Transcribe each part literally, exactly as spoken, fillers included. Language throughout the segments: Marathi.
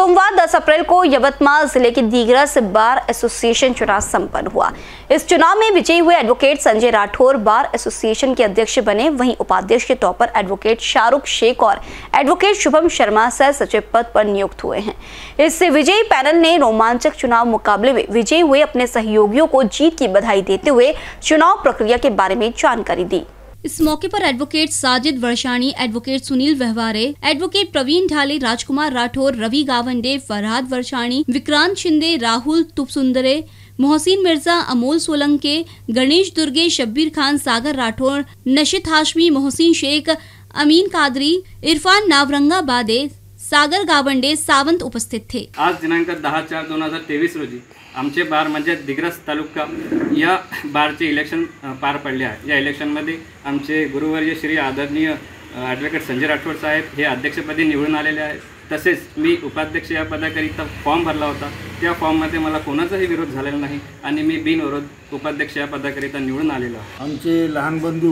सोमवार दस अप्रैल को यवतमाल जिले के दीगरस बार एसोसिएशन चुनाव संपन्न हुआ। इस चुनाव में विजयी हुए advocate Sanjay Rathod bar association के अध्यक्ष बने। वहीं उपाध्यक्ष के तौर पर एडवोकेट शाहरुख शेख और एडवोकेट शुभम शर्मा सह सचिव पद पर नियुक्त हुए हैं। इस विजयी पैनल ने रोमांचक चुनाव मुकाबले में विजयी हुए अपने सहयोगियों को जीत की बधाई देते हुए चुनाव प्रक्रिया के बारे में जानकारी दी। इस मौके पर advocate Sajid Varshani, advocate Sunil Vyavahare, advocate Praveen Dhale, Rajkumar Rathod, Ravi Gawande, Farhad Varshani, Vikrant Shinde, Rahul Tupsundare, Mohsin Mirza, Amol Solanke, Ganesh Durge, Shabbir Khan, Sagar Rathod, Nashid Hashmi, Mohsin Shaikh, Amin Qadri, Irfan Nawrangabade, Sagar Gawande, Sawant उपस्थित थे। आज दिनांक दहा चार दोन हजार तेवीस रोजी आमचे बार म्हणजे दिग्रस तालुका या बारचे इलेक्शन पार पडले आहे। या इलेक्शनमध्ये आमचे गुरुवर्य श्री आदरणीय ॲडव्होकेट संजय राठौर साहेब हे अध्यक्षपदी निवडून आलेले आहेत। तसेच मी उपाध्यक्ष या पदाकरिता फॉर्म भरला होता। त्या फॉर्ममध्ये मला कोणाचाही विरोध झालेला नाही आणि मी बिनविरोध उपाध्यक्ष या पदाकरिता निवडून आलेलो आहे। आमचे लहान बंधू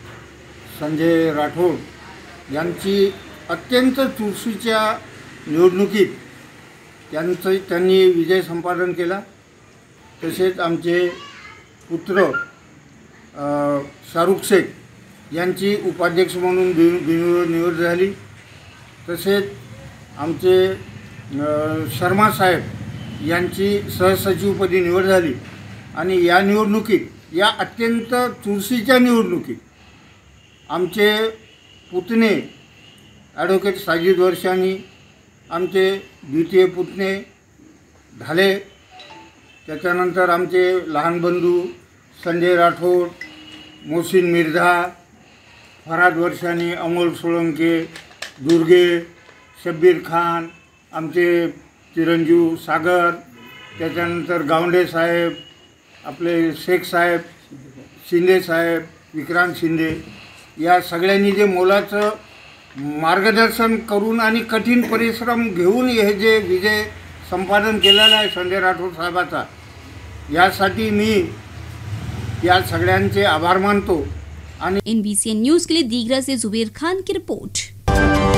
संजय राठौर यांची अत्यंत चुरशीच्या निवडणुकीत त्यांचं त्यांनी विजय संपादन केला। तसेच आमचे पुत्र शाहरुख शेख यांची उपाध्यक्ष म्हणून बिनविरोध निवड झाली। तसेच आमचे शर्मा साहेब यांची सहसचिवपदी निवड झाली आणि या निवडणुकीत या अत्यंत चुरशीच्या निवडणुकीत आमचे पुतणे ॲडव्होकेट साजिद वर्षाणी, आमचे द्वितीय पुतणे ढाले, त्याच्यानंतर आमचे लहान बंधू संजय राठौर, मोहसिन मिर्झा, फरहाद वर्षाणी, अमोल सोलंके, दुर्गे, शब्बीर खान, आमचे चिरंजीव सागर, त्याच्यानंतर गावंडे साहेब, आपले शेख साहेब, शिंदे साहेब, विक्रांत शिंदे या सगळ्यांनी जे मोलाचं मार्गदर्शन करून आणि कठीण परिश्रम घेऊन हे जे विजय संपादन केलेला आहे संजय राठौर साहेबाचा, यासाठी मी या सगळ्यांचे आभार मानतो। आणि एनबीसी न्यूज़ के लिए दीगरा से जुबेर खान की रिपोर्ट।